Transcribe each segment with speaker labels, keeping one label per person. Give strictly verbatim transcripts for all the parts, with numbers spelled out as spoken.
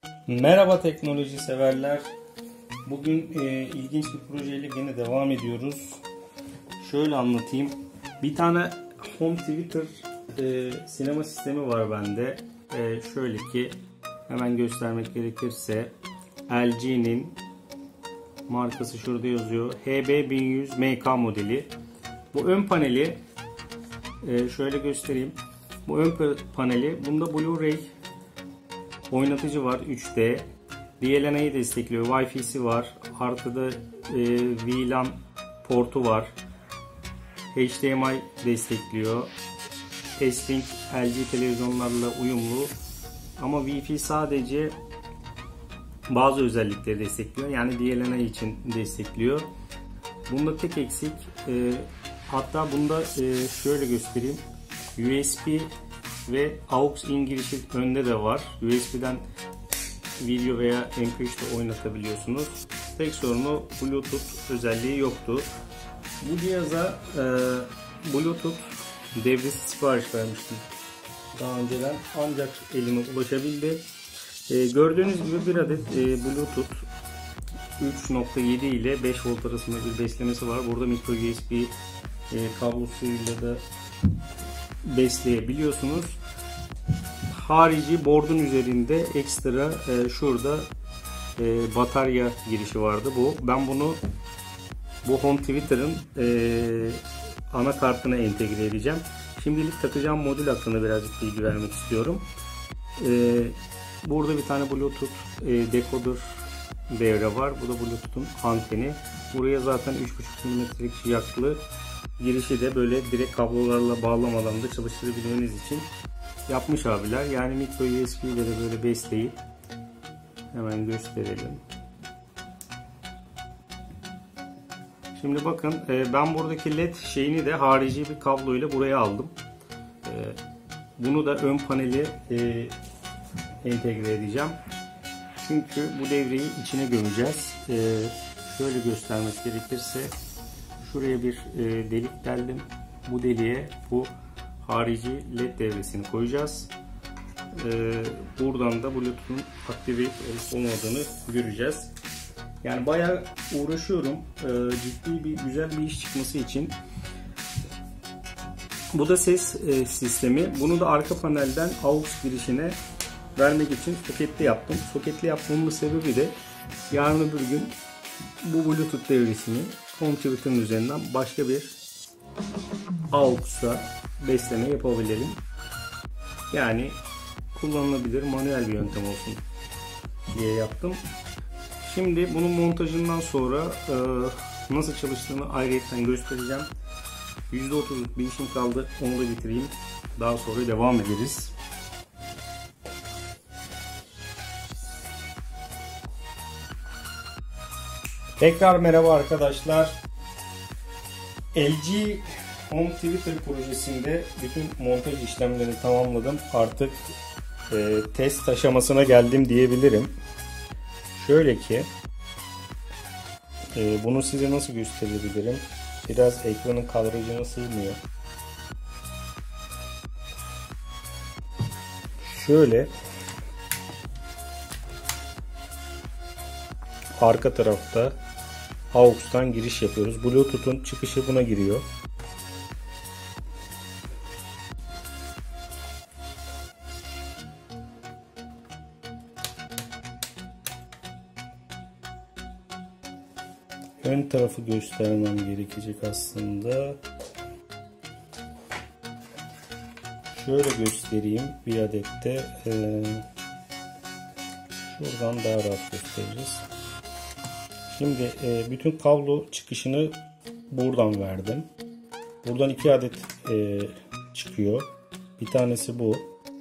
Speaker 1: Merhaba teknoloji severler. Bugün e, ilginç bir projeyle yine devam ediyoruz. Şöyle anlatayım. Bir tane home theater e, sinema sistemi var bende. E, şöyle ki hemen göstermek gerekirse L G'nin markası şurada yazıyor. H B bin yüz M K modeli. Bu ön paneli e, şöyle göstereyim. Bu ön paneli, bunda Blu-ray oynatıcı var üç D. D L N A'yı destekliyor. Wi-Fi'si var. Artıda e, V LAN portu var. H D M I destekliyor. S-Link L G televizyonlarla uyumlu. Ama Wi-Fi sadece bazı özellikleri destekliyor. Yani D L N A için destekliyor. Bunda tek eksik e, hatta bunda e, şöyle göstereyim. U S B ve A U X in girişi önde de var. U S B'den video veya M P üç de oynatabiliyorsunuz. Tek sorunu Bluetooth özelliği yoktu. Bu cihaza e, Bluetooth devresi sipariş vermiştim daha önceden, ancak elime ulaşabildi. E, gördüğünüz gibi bir adet e, Bluetooth üç nokta yedi ile beş volt arasında bir beslemesi var. Burada micro U S B e, kablosuyla da besleyebiliyorsunuz. Harici board'un üzerinde ekstra e, şurada e, batarya girişi vardı. Bu ben bunu bu home theater'ın e, anakartına entegre edeceğim. Şimdilik takacağım modül hakkında birazcık bilgi vermek istiyorum. E, burada bir tane Bluetooth e, decoder devre var. Bu da Bluetooth'un anteni. Buraya zaten üç buçuk milimetrelik yaklı girişi de böyle direkt kablolarla bağlamadan da çalıştırabilmeniz için yapmış abiler. Yani micro U S B ile de böyle besleyip hemen gösterelim. Şimdi bakın ben buradaki led şeyini de harici bir kablo ile buraya aldım. Bunu da ön paneli entegre edeceğim. Çünkü bu devreyi içine gömeceğiz. Şöyle göstermek gerekirse şuraya bir delik deldim. Bu deliğe bu harici led devresini koyacağız. Buradan da Bluetooth'un aktive olup olmadığını göreceğiz. Yani bayağı uğraşıyorum ciddi bir güzel bir iş çıkması için. Bu da ses sistemi. Bunu da arka panelden A U X girişine vermek için soketli yaptım. Soketli yapmamın sebebi de yarın öbür gün bu Bluetooth devresini home theater'ın üzerinden başka bir A U X'a besleme yapabilelim. Yani kullanılabilir, manuel bir yöntem olsun diye yaptım. Şimdi bunun montajından sonra e, nasıl çalıştığını ayrıyetten göstereceğim. yüzde otuzluk bir işim kaldı. Onu da bitireyim. Daha sonra devam ederiz. Tekrar merhaba arkadaşlar. L G Home Theater projesinde bütün montaj işlemlerini tamamladım. Artık e, test aşamasına geldim diyebilirim. Şöyle ki e, bunu size nasıl gösterebilirim? Biraz ekranın kadrajına sığmıyor. Şöyle arka tarafta A U X'tan giriş yapıyoruz. Bluetooth'un çıkışı buna giriyor. Ön tarafı göstermem gerekecek aslında. Şöyle göstereyim bir adette. Ee, şuradan daha rahat gösteririz. Şimdi e, bütün kablo çıkışını buradan verdim. Buradan iki adet e, çıkıyor. Bir tanesi bu.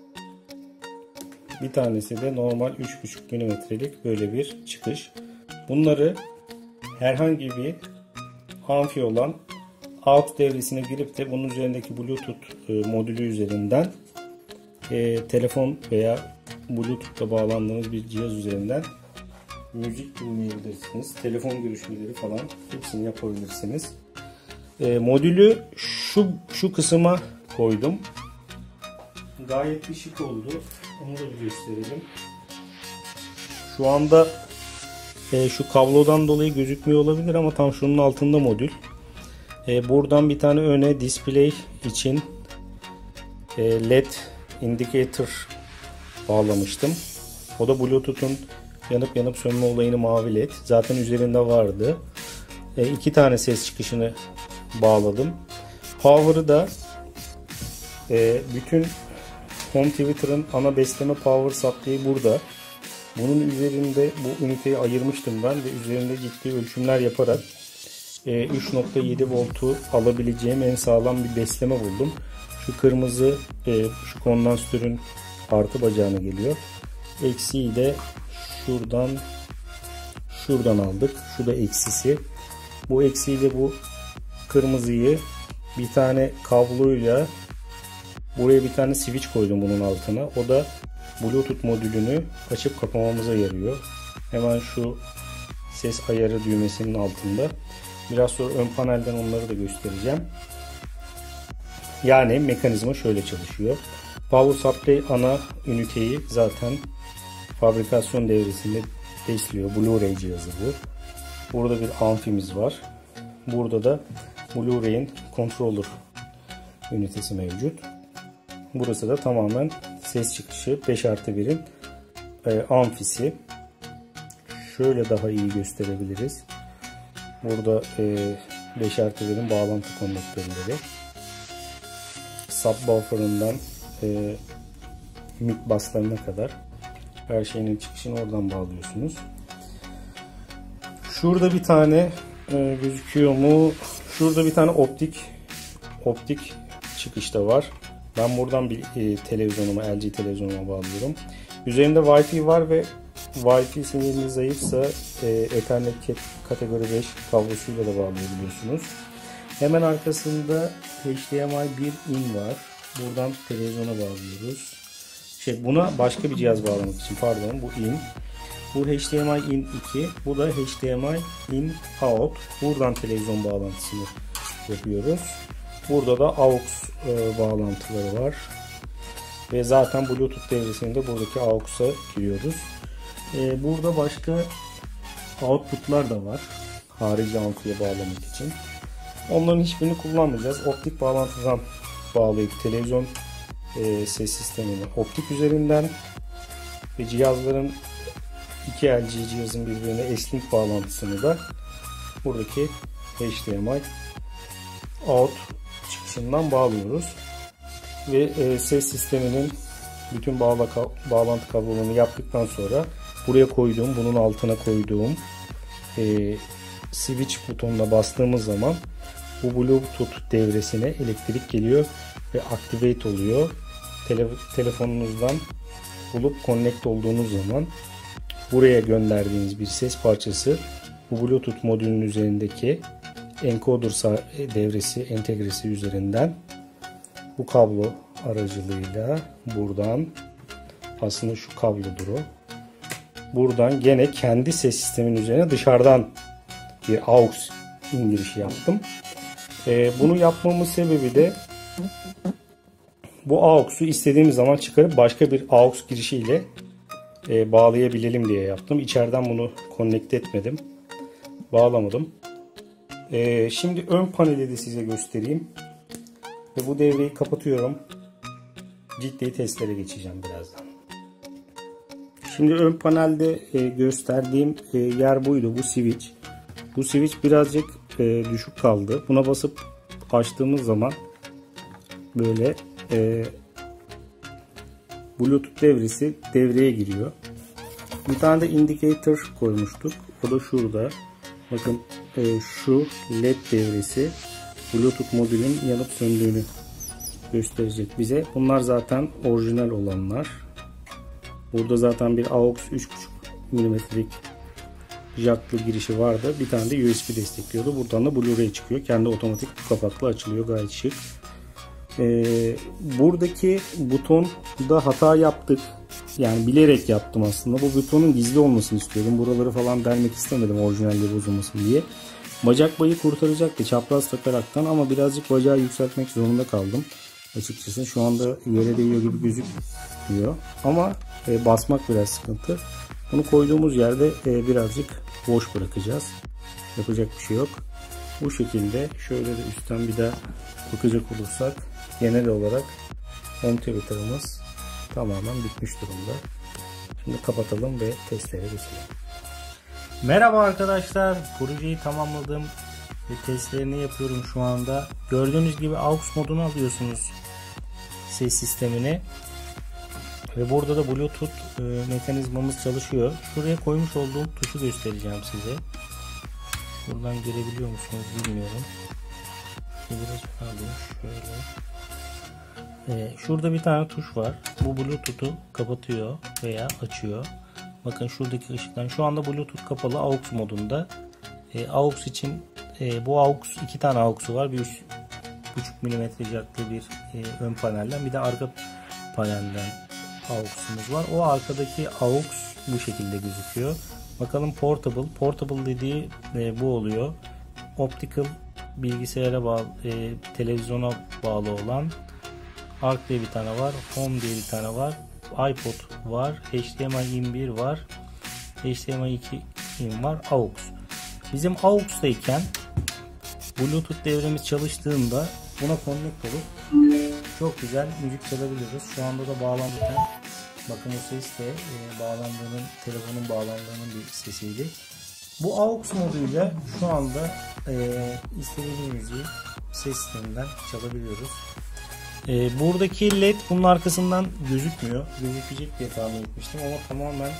Speaker 1: Bir tanesi de normal üç buçuk milimetrelik böyle bir çıkış. Bunları herhangi bir amfi olan A U X devresine girip de bunun üzerindeki Bluetooth e, modülü üzerinden e, telefon veya Bluetooth'la bağlandığınız bir cihaz üzerinden müzik dinleyebilirsiniz. Telefon görüşmeleri falan hepsini yapabilirsiniz. E, modülü şu şu kısma koydum. Gayet bir şık oldu. Onu da bir gösterelim. Şu anda e, şu kablodan dolayı gözükmüyor olabilir ama tam şunun altında modül. E, buradan bir tane öne display için e, led indicator bağlamıştım. O da Bluetooth'un yanıp yanıp sönme olayını mavi led. Zaten üzerinde vardı. E, iki tane ses çıkışını bağladım. Power'ı da e, bütün Home Theater'ın ana besleme power supply'ı burada. Bunun üzerinde bu üniteyi ayırmıştım ben ve üzerinde ciddi ölçümler yaparak e, üç nokta yedi voltu alabileceğim en sağlam bir besleme buldum. Şu kırmızı e, şu kondansatörün artı bacağına geliyor. Eksiği de şuradan şuradan aldık. Şu da eksisi. Bu eksiğiyle bu kırmızıyı bir tane kabloyla buraya bir tane switch koydum bunun altına. O da Bluetooth modülünü açıp kapamamıza yarıyor. Hemen şu ses ayarı düğmesinin altında. Biraz sonra ön panelden onları da göstereceğim. Yani mekanizma şöyle çalışıyor. Power Supply ana üniteyi zaten fabrikasyon devresinde besliyor. Blu-ray cihazı bu. Burada bir amfimiz var. Burada da Blu-ray'in controller ünitesi mevcut. Burası da tamamen ses çıkışı beş artı bir'in e, amfisi. Şöyle daha iyi gösterebiliriz. Burada e, beş artı bir'in bağlantı konnektörleri. Subwoofer'ından e, mid basslarına kadar her şeyin çıkışını oradan bağlıyorsunuz. Şurada bir tane e, gözüküyor mu? Şurada bir tane optik optik çıkışta var. Ben buradan bir e, televizyonuma, L G televizyonuma bağlıyorum. Üzerinde Wi-Fi var ve Wi-Fi sinyali zayıfsa e, Ethernet kategori beş kablosuyla da bağlayabiliyorsunuz. Hemen arkasında H D M I bir in var. Buradan televizyona bağlıyoruz. Şey, buna başka bir cihaz bağlamak için, pardon, bu in. Bu H D M I in iki. Bu da H D M I in out. Buradan televizyon bağlantısını yapıyoruz. Burada da aux e, bağlantıları var. Ve zaten Bluetooth devresinde buradaki aux'a giriyoruz. E, burada başka output'lar da var. Harici amfiye bağlamak için. Onların hiçbirini kullanmayacağız. Optik bağlantıdan bağlayıp televizyon e, ses sistemini optik üzerinden ve cihazların iki L G cihazın birbirine S-Link bağlantısını da buradaki H D M I out çıkışından bağlıyoruz. Ve e, ses sisteminin bütün bağla, bağlantı kablolarını yaptıktan sonra buraya koyduğum, bunun altına koyduğum e, switch butonuna bastığımız zaman bu Bluetooth devresine elektrik geliyor ve activate oluyor. Tele, telefonunuzdan bulup connect olduğunuz zaman buraya gönderdiğiniz bir ses parçası bu Bluetooth modülünün üzerindeki encoder devresi entegresi üzerinden bu kablo aracılığıyla buradan, aslında şu kablodur o, buradan gene kendi ses sistemin üzerine dışarıdan bir aux indirişi yaptım. Ee, bunu yapmamın sebebi de bu aux'u istediğimiz zaman çıkarıp başka bir aux girişiyle e, bağlayabilelim diye yaptım. İçeriden bunu connect etmedim. Bağlamadım. Ee, şimdi ön paneli de size göstereyim. Ve bu devreyi kapatıyorum. Ciddi testlere geçeceğim birazdan. Şimdi ön panelde e, gösterdiğim e, yer buydu. Bu switch. Bu switch birazcık e, düşük kaldı. Buna basıp açtığımız zaman böyle e, Bluetooth devresi devreye giriyor. Bir tane de indicator koymuştuk. O da şurada. Bakın e, şu led devresi Bluetooth modülün yanıp söndüğünü gösterecek bize. Bunlar zaten orijinal olanlar. Burada zaten bir aux üç buçuk milimetrelik jacklı girişi vardı. Bir tane de U S B destekliyordu. Buradan da Blu-ray çıkıyor. Kendi otomatik kapaklı açılıyor. Gayet şık. Ee, buradaki butonda hata yaptık. Yani bilerek yaptım aslında. Bu butonun gizli olmasını istiyordum. Buraları falan delmek istemedim orijinalde bozulmasın diye. Bacak bayı kurtaracaktı çapraz takaraktan ama birazcık bacağı yükseltmek zorunda kaldım. Açıkçası şu anda yere değiyor gibi gözükmüyor. Ama e, basmak biraz sıkıntı. Bunu koyduğumuz yerde e, birazcık boş bırakacağız. Yapacak bir şey yok. Bu şekilde şöyle de üstten bir daha bakacak olursak genel olarak home theater'ımız tamamen bitmiş durumda. Şimdi kapatalım ve testlere geçelim. Merhaba arkadaşlar. Projeyi tamamladım ve testlerini yapıyorum şu anda. Gördüğünüz gibi aux modunu alıyorsunuz ses sistemini. Ve burada da Bluetooth e, mekanizmamız çalışıyor. Şuraya koymuş olduğum tuşu göstereceğim size. Buradan görebiliyor musunuz bilmiyorum. Biraz alayım şöyle. Ee, şurada bir tane tuş var. Bu Bluetooth'u kapatıyor veya açıyor. Bakın şuradaki ışıktan. Şu anda Bluetooth kapalı, aux modunda. Ee, aux için e, bu aux iki tane aux'u var. Bir üç buçuk milimetre jacklı bir e, ön panelden, bir de arka panelden aux'umuz var. O arkadaki aux bu şekilde gözüküyor. Bakalım portable. Portable dediği e, bu oluyor. Optical, bilgisayara bağlı, e, televizyona bağlı olan. Arc diye bir tane var. Home diye bir tane var. iPod var. H D M I in bir var. H D M I iki in var. aux. Bizim aux'tayken Bluetooth devremiz çalıştığında buna connect olup çok güzel müzik çalabiliyoruz. Şu anda da bağlanırken bakın o ses de e, bağlandığının, telefonun bağlandığının bir sesiydi. Bu aux moduyla şu anda e, istediğimiz müziği ses sisteminden çalabiliyoruz. E, buradaki led bunun arkasından gözükmüyor. Gözükecek diye tahmin etmiştim ama tamamen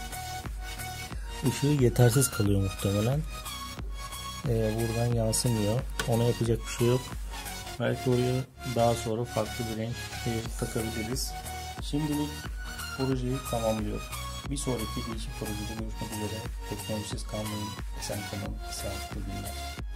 Speaker 1: ışığı yetersiz kalıyor muhtemelen. E, buradan yansımıyor. Ona yapacak bir şey yok. Belki oraya daha sonra farklı bir renk takabiliriz. Şimdilik projeyi tamamlıyorum. Bir sonraki değişik projede görüşmek üzere. Teknolojisiz kalmayın. Esen kalın. Sağlıklı günler.